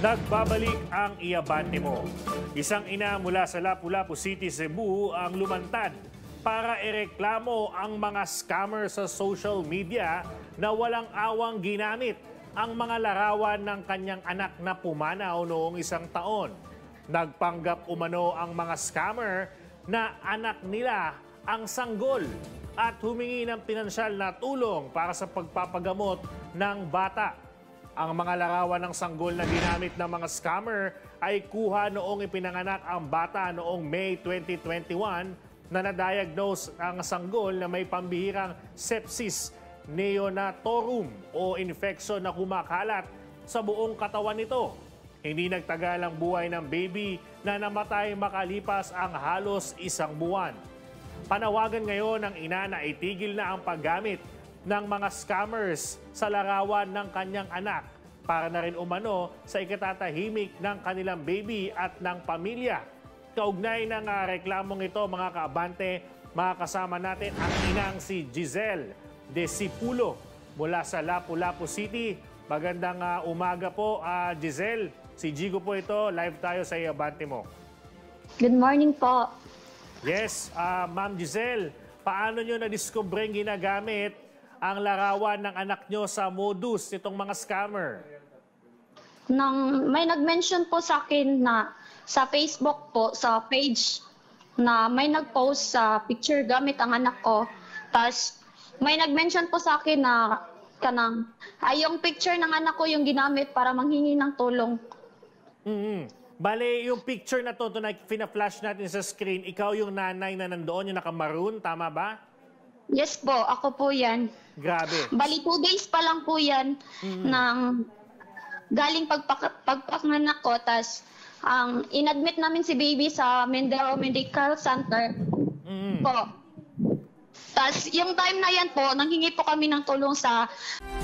Nagbabalik ang Iabante Mo. Isang ina mula sa Lapu-Lapu City, Cebu ang lumantad para ireklamo ang mga scammer sa social media na walang awang ginamit ang mga larawan ng kanyang anak na pumanaw noong isang taon. Nagpanggap umano ang mga scammer na anak nila ang sanggol at humingi ng pinansyal na tulong para sa pagpapagamot ng bata. Ang mga larawan ng sanggol na ginamit ng mga scammer ay kuha noong ipinanganak ang bata noong May 2021 na na-diagnose ang sanggol na may pambihirang sepsis neonatorum o infeksyon na kumakalat sa buong katawan nito. Hindi nagtagal ang buhay ng baby na namatay makalipas ang halos isang buwan. Panawagan ngayon ng ina na itigil na ang paggamit ng mga scammers sa larawan ng kanyang anak para na rin umano sa ikatatahimik ng kanilang baby at ng pamilya. Kaugnay ng reklamong ito, mga kaabante, makakasama natin ang inang si Giselle de Sipulo mula sa Lapu-Lapu City. Magandang umaga po, Giselle. Si Jigo po ito, live tayo sa Iabante Mo. Good morning po. Yes, Ma'am Giselle, paano nyo na-discover ginagamit ang larawan ng anak nyo sa modus nitong mga scammer? May nag-mention po sa akin na sa Facebook po, sa page, na may nag-post sa picture gamit ang anak ko. Tapos may nag-mention po sa akin na yung picture ng anak ko yung ginamit para manghingi ng tulong. Bale, yung picture na to na pina-flash natin sa screen, ikaw yung nanay na nandoon, yung naka-maroon, tama ba? Yes po, ako po yan. Grabe. Bali, 2 days pa lang po yan ng galing pagpapanganak ko. Tapos, inadmit namin si baby sa Mindoro Medical Center po. Tapos, yung time na yan po, nanghingi po kami ng tulong sa